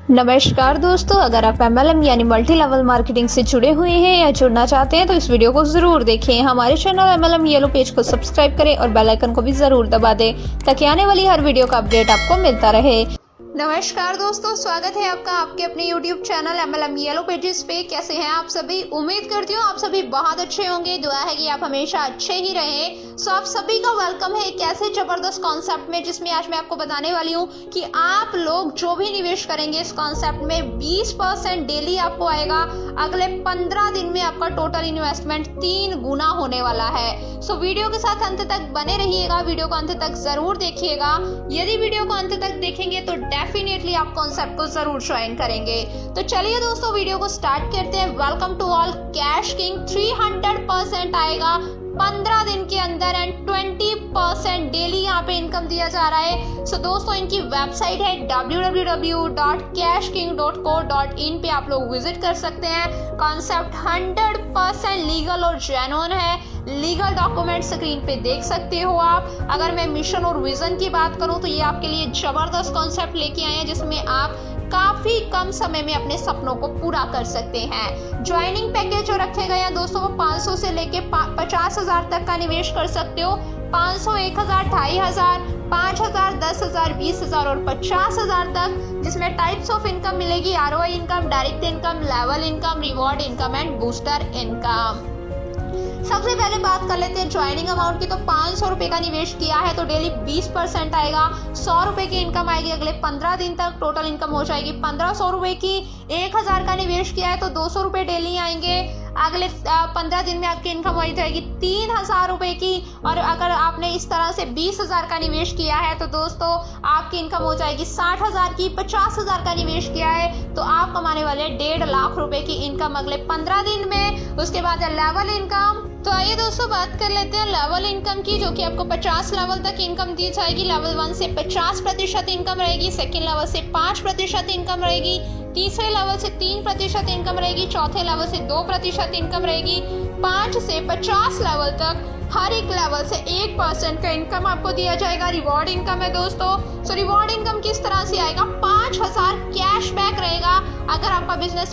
नमस्कार दोस्तों, अगर आप MLM यानी मल्टी लेवल मार्केटिंग से जुड़े हुए हैं या जुड़ना चाहते हैं तो इस वीडियो को जरूर देखें। हमारे चैनल MLM येलो पेज को सब्सक्राइब करें और बेल आइकन को भी जरूर दबा दें ताकि आने वाली हर वीडियो का अपडेट आपको मिलता रहे। नमस्कार दोस्तों, स्वागत है आपका आपके अपने YouTube channel MLM yellow pages पे। कैसे हैं आप सभी? उम्मीद करती हूँ आप सभी बहुत अच्छे होंगे। दुआ है कि आप हमेशा अच्छे ही रहें। सो आप सभी का वेलकम है एक ऐसे जबरदस्त कॉन्सेप्ट में जिसमें आज मैं आपको बताने वाली हूँ कि आप लोग जो भी निवेश करेंगे इस कॉन्सेप्ट में 20% डेली आपको आएगा। अगले 15 दिन में आपका टोटल इन्वेस्टमेंट 3 गुना होने वाला है। सो वीडियो के साथ अंत तक बने रहिएगा, वीडियो को अंत तक जरूर देखिएगा। यदि वीडियो को अंत तक देखेंगे तो डेफिनेटली आप कॉन्सेप्ट को जरूर ज्वाइन करेंगे। तो चलिए दोस्तों वीडियो को स्टार्ट करते हैं। Welcome to all. Cash king 300% आएगा 15 दिन के अंदर एंड 20% डेली यहाँ पे इनकम दिया जा रहा है। सो दोस्तों इनकी वेबसाइट है www.cashking.co.in पे आप लोग विजिट कर सकते हैं। कॉन्सेप्ट 100% लीगल और जेन्युइन है। लीगल डॉक्यूमेंट स्क्रीन पे देख सकते हो आप। अगर मैं मिशन और विजन की बात करूं तो ये आपके लिए जबरदस्त कॉन्सेप्ट लेके आए हैं जिसमें आप काफी कम समय में अपने सपनों को पूरा कर सकते हैं। ज्वाइनिंग पैकेज जो रखे गए हैं दोस्तों वो 500 से लेके 50,000 तक का निवेश कर सकते हो। 500, 1,000, 2,500, 5,000, 10,000, 20,000 और 50,000 तक, जिसमें टाइप्स ऑफ इनकम मिलेगी ROI income, direct income, level income, reward income and booster income. सबसे पहले बात कर लेते हैं ज्वाइनिंग अमाउंट की। तो 500 रुपए का निवेश किया है तो डेली 20% आएगा। 100 रुपए की इनकम आएगी। अगले 15 दिन तक टोटल इनकम हो जाएगी 1500 रुपए की। 1,000 का निवेश किया है तो 200 रुपए डेली आएंगे। अगले 15 दिन में आपकी इनकम हो जाएगी 3,000 रुपए की। और अगर आपने इस तरह से 20,000 का निवेश किया है तो दोस्तों आपकी इनकम हो जाएगी 60,000 की। 50,000 का निवेश किया है तो आप कमाने वाले 1.5 लाख रुपए की इनकम अगले 15 दिन में। उसके बाद है लेवल इनकम। तो आइए दोस्तों बात कर लेते हैं लेवल इनकम की, जो कि आपको 50 लेवल तक इनकम दी जाएगी। लेवल 1 से 50% इनकम रहेगी। सेकेंड लेवल से 5% इनकम रहेगी। तीसरे लेवल से 3% इनकम रहेगी। चौथे लेवल से 2% इनकम रहेगी। 5 से 50 लेवल तक हर एक लेवल से 1% का इनकम आपको दिया जाएगा। रिवॉर्ड इनकम है दोस्तों। सो रिवॉर्ड इनकम किस तरह से आएगा? 5,000 कैशबैक रहेगा। अगर आपका बिजनेस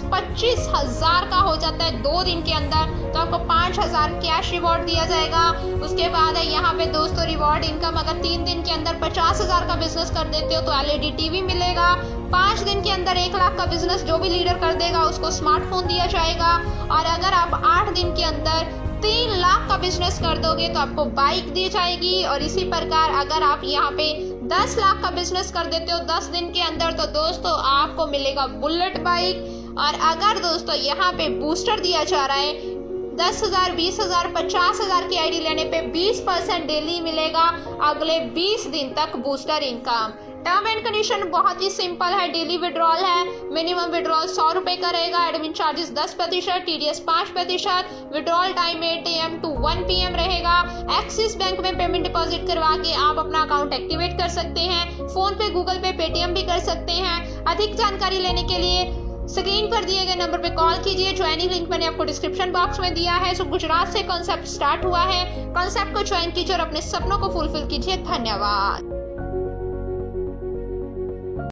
25,000 का हो जाता है 2 दिन के अंदर तो आपको 5,000 कैश रिवॉर्ड दिया जाएगा। उसके बाद है यहाँ पे दोस्तों रिवॉर्ड इनकम। अगर 3 दिन के अंदर 50,000 का बिजनेस कर देते हो तो LED TV मिलेगा। 5 दिन के अंदर 1 लाख का बिजनेस जो भी लीडर कर देगा उसको स्मार्टफोन दिया जाएगा। और अगर आप 8 दिन के अंदर 3 लाख का बिजनेस कर दोगे तो आपको बाइक दी जाएगी। और इसी प्रकार अगर आप यहाँ पे 10 लाख का बिजनेस कर देते हो 10 दिन के अंदर तो दोस्तों आपको मिलेगा बुलेट बाइक। और अगर दोस्तों यहाँ पे बूस्टर दिया जा रहा है 10,000, 20,000, 50,000 की ID लेने पे 20% डेली मिलेगा अगले 20 दिन तक booster income. Term and condition बहुत ही सिंपल है। डेली विड्रॉल है। मिनिमम विड्रॉल 100 रुपए का रहेगा। Admin charges 10%, TDS 5%। Withdrawal time 8 AM to 1 PM रहेगा। एक्सिस बैंक में पेमेंट डिपॉजिट करवा के आप अपना अकाउंट एक्टिवेट कर सकते हैं। फोन पे, गूगल पे, पेटीएम भी कर सकते हैं। अधिक जानकारी लेने के लिए स्क्रीन पर दिए गए नंबर पे कॉल कीजिए। ज्वाइनिंग लिंक मैंने आपको डिस्क्रिप्शन बॉक्स में दिया है। सो गुजरात से कॉन्सेप्ट स्टार्ट हुआ है। कॉन्सेप्ट को ज्वाइन कीजिए और अपने सपनों को फुलफिल कीजिए। धन्यवाद।